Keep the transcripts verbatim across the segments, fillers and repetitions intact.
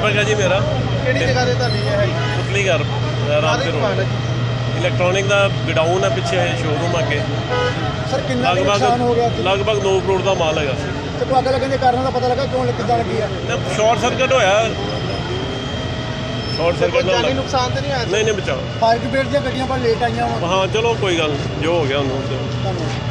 दीपक है जी मेरा। ਕਿਹੜੀ ਜਗ੍ਹਾ ਤੇ ਤੁਹਾਡੀ ਇਹ ਹੈ? पुतली घर राम के रोड इलैक्ट्रॉनिक का गडाउन है पिछे शोरूम अगे। ਸਰ ਕਿੰਨਾ ਕੁ ਨੁਕਸਾਨ ਹੋ ਗਿਆ? लगभग लगभग नौ करोड़ का माल है। ਤੇ ਕੋਈ ਅੱਗ ਲੱਗਣ ਦੇ ਕਾਰਨ ਦਾ ਪਤਾ ਲੱਗਾ ਕਿਉਂ ਕਿੱਦਾਂ ਲੱਗੀ ਆ? शॉर्ट सर्किट होया। शॉर्ट सर्किट ਜਾਨੀ ਨੁਕਸਾਨ ਤੇ ਨਹੀਂ ਆਇਆ? नहीं नहीं बचाओ। ਫਾਇਰ ਬ੍ਰਿਗੇਡ ਦੀਆਂ ਗੱਡੀਆਂ ਪਰ ਲੇਟ ਆਈਆਂ ਵਾ। हाँ चलो कोई गल जो हो गया उन्होंने। ਧੰਨਵਾਦ।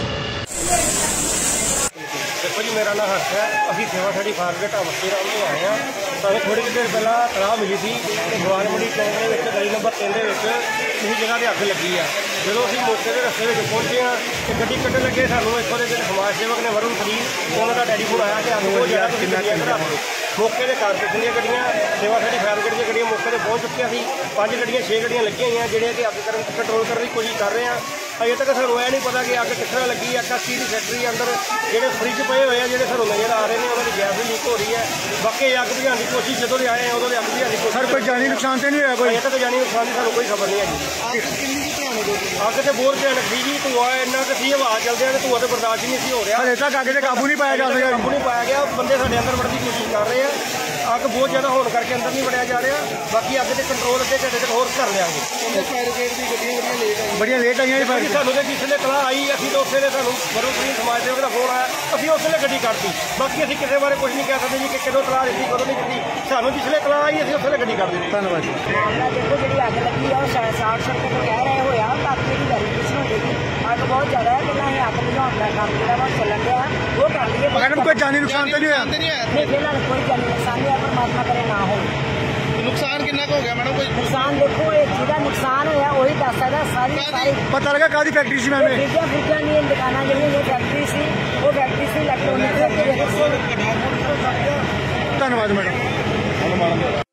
देखो जी मेरा नाम हर्ष है। अभी सेवा साड़ी फारगेट अवस्थी राम तो आए हैं। ਸਾਨੂੰ थोड़ी देर पहला तलाह मिली थी कि गवार मंडी चौक ਦੇ ਵਿੱਚ ਗਲੀ ਨੰਬਰ ਤਿੰਨ ਦੇ ਵਿੱਚ ਕਿਸੇ ਜਗ੍ਹਾ ਤੇ ਅੱਗ ਲੱਗੀ ਆ। ਜਦੋਂ ਅਸੀਂ ਮੌਕੇ ਦੇ ਰਸਤੇ ਵਿੱਚ ਪਹੁੰਚੇ ਹਾਂ ਤੇ ਗੱਡੀ ਕੱਢਣ ਲੱਗੇ ਸਾਨੂੰ ਇੱਥੋਂ ਦੇ ਜਿਹੜੇ ਸਮਾਜ ਸੇਵਕ ਨੇ ਵਰੁਣ ਫਰੀਦ ਉਹਨਾਂ ਦਾ ਟੈਲੀਫੋਨ ਆਇਆ ਕਿ ਅੱਗ ਬਹੁਤ ਜ਼ਿਆਦਾ ਤੁਸੀਂ ਗੱਡੀਆਂ ਕਢਾ ਦਿਓ। ਮੌਕੇ ਦੇ ਕਾਰਪੋਰੇਸ਼ਨ ਦੀਆਂ ਗੱਡੀਆਂ ਸੇਵਾ ਸਾਡੀ ਫਾਇਰ ਦੀਆਂ ਗੱਡੀਆਂ ਮੌਕੇ ਤੇ ਪਹੁੰਚ ਚੁੱਕੀਆਂ ਸੀ। ਪੰਜ ਗੱਡੀਆਂ ਛੇ ਗੱਡੀਆਂ ਲੱਗੀਆਂ ਹੋਈਆਂ ਜਿਹੜੀਆਂ ਕਿ ਅੱਗ ਕਰਨ ਕੰਟਰੋਲ ਕਰਨ ਦੀ ਕੋਸ਼ਿਸ਼ ਕਰ ਰਹੇ ਆ। ਅਜੇ ਤੱਕ ਸਾਨੂੰ ਇਹ ਨਹੀਂ ਪਤਾ ਕਿ ਅੱਗ ਕਿਸ ਤਰ੍ਹਾਂ ਲੱਗੀ ਆ। ਕਾਸੀ ਦੀ ਫੈਕਟਰੀ ਅੰਦਰ ਜਿਹੜੇ ਫਰਿੱਜ ਪਏ ਹੋਏ ਆ ਜਿਹੜੇ ਸਾਨੂੰ ਨਜ਼ਰ ਆ ਰਹੇ ਨੇ ਉਹਨਾਂ ਦੀ ਗੈਸ ਵੀ ਲੀਕ ਹੋ ਰਹੀ ਹੈ। ਬਾਕੀ ਅੱਗ ਬੁਝਾਉਣ ਦੀ ਕੋਸ਼ਿਸ਼ ਜਦੋਂ ਦੇ ਆਏ ਆ ਉਦੋਂ ਦੇ ਅੱਗ ਬੁਝਾਉਣ ਦੀ ਕੋਸ਼ਿਸ਼। ਸਰ ਕੋਈ ਜਾਨੀ ਨੁਕਸਾਨ ਤੇ ਨਹੀਂ ਹੋਇਆ? ਕੋਈ ਅਜੇ ਤੱਕ ਜਾਨੀ ਨੁਕਸਾਨ ਦੀ ਸਾਨੂੰ ਕੋਈ ਖਬਰ ਨਹੀਂ ਹੈਗੀ। ਅੱਗ ਤੇ ਬਹੁਤ ਭਿਆਨਕ ਸੀ ਜੀ। ਧੂਆ ਇੰਨਾ ਕੁ ਸੀ ਹਵਾ ਚੱਲਦਿਆਂ ਤੇ ਧੂਆ ਤੇ ਬਰਦਾਸ਼ਤ ਹੀ ਨਹੀਂ ਸੀ ਹੋ ਰਿਹਾ। ਹਲੇ ਤੱਕ ਅੱਗ ਤੇ ਕਾਬੂ ਨਹੀਂ ਪਾਇਆ ਜਾ ਸਕਿਆ। ਕਾਬੂ ਨਹੀਂ ਪਾਇਆ ਗਿਆ। ਬੰਦੇ ਸਾਡੇ ਅੰਦਰ ਵੜਨ ਦੀ ਕੋਸ਼ਿਸ਼ ਕਰ ਰਹੇ ਆ। ਅੱਗ ਬਹੁਤ ਜ਼ਿਆਦਾ ਹੋਣ ਕਰਕੇ ਅੰਦਰ ਨਹੀਂ ਵੜਿਆ ਜਾ ਰਿਹਾ। ਬਾਕੀ ਅੱਗ ਦੇ ਕੰਟਰੋਲ ਅੱਗੇ ਘੰਟੇ ਤੱਕ ਹੋਰ ਕਰ ਲਿਆਂਗੇ। ਫਾਇਰ ਬ੍ਰਿਗੇਡ ਦੀ ਗੱਡੀਆਂ ਬੜੀਆਂ ਲੇਟ ਆਈਆਂ ਬੜੀਆਂ ਲੇਟ ਆਈਆਂ ਜੀ। ਸਾਨੂੰ ਤੇ ਜਿਸ ਵੇਲੇ ਤਲਾਹ ਆਈ ਅਸੀਂ ਤਾਂ ਉਸੇ ਵੇਲੇ ਸਾਨੂੰ ਵਰੁਣ ਫਰੀਦ ਸਮਾਜ ਸੇਵਕ ਦਾ ਫੋਨ ਆਇਆ ਅਸੀਂ ਉਸ ਵੇਲੇ ਗੱਡੀ ਕੱਢਤੀ। ਬਾਕੀ ਅਸੀਂ ਕਿਸੇ ਬਾਰੇ ਕੁਝ ਨਹੀਂ ਕਹਿ ਸਕਦੇ ਜੀ ਕਿ ਕਦੋਂ ਤਲਾਹ ਦਿੱਤੀ ਕਦੋਂ ਨਹੀਂ ਦਿੱਤੀ। ਸਾਨੂੰ ਜਿਸ ਵੇਲੇ ਤਲਾਹ ਆਈ ਅਸੀਂ ਉਸ ਵੇਲੇ ਗੱਡੀ ਕੱਢ ਦਿੱਤੀ। ਧੰਨਵਾਦ ਜੀ। ਮਾਮਲਾ ਦੇਖੋ ਜਿਹੜੀ ਅੱਗ ਲੱਗੀ ਆ ਉਹ ਸ਼ਾਰਟ ਸਰਕਟ ਕਹਿ ਰਹੇ ਹੋਇਆ ਕਾਫੀ ਦੀ ਵੈਰੀਫਿਕੇਸ਼ਨ ਹੋ ਜਾਏਗੀ। ਅੱਗ ਬਹੁਤ ਜ਼ਿਆਦਾ ਹੈ ਪਹਿਲਾਂ ਇਹ ਅੱਗ ਬੁਝਾਉਣ ਦਾ ਕੰਮ ਜਿਹੜਾ ਵਾ ਚੱਲਣ ਡਿਆ ਉਹ ਕਰ ਲਈਏ। ਮੈਡਮ ਕੋਈ ਜਾਨੀ ਨੁਕਸਾਨ ਤੇ ਨਹੀਂ ਹੋਇਆ? ਨਹੀਂ ਫਿਲਹਾਲ ਕੋਈ ਜਾਨੀ ਨੁਕਸਾਨ ਨਹੀਂ ਆ। ਪਰਮਾਤਮਾ ਕਰੇ ਨਾ ਹੋਵੇ। ਨੁਕਸਾਨ ਕਿੰਨਾ ਕੁ ਹੋ ਗਿਆ ਮੈਡਮ? ਕੋਈ ਨੁਕਸਾਨ ਦੇਖੋ ਇਹ ਜਿਹਦਾ ਨੁਕਸਾਨ ਹੋਇਆ ਉਹੀ ਦੱਸ ਸਕਦਾ। ਸਾਰੀ ਸਾਰੀ ਪਤਾ ਲੱਗਾ ਕਾਹਦੀ ਫੈਕਟਰੀ ਸੀ ਮੈਮ? ਫਰਿੱਜਾਂ ਫਰਿੱਜਾਂ ਦੀਆਂ ਦੁਕਾਨਾਂ ਜਿਹੜੀਆਂ ਇਹ ਫੈਕਟਰੀ ਸੀ ਉਹ ਫੈਕਟਰੀ ਸੀ ਇਲੈਕਟ੍ਰੋਨਿਕ। ਧੰਨਵਾਦ ਮੈਡਮ।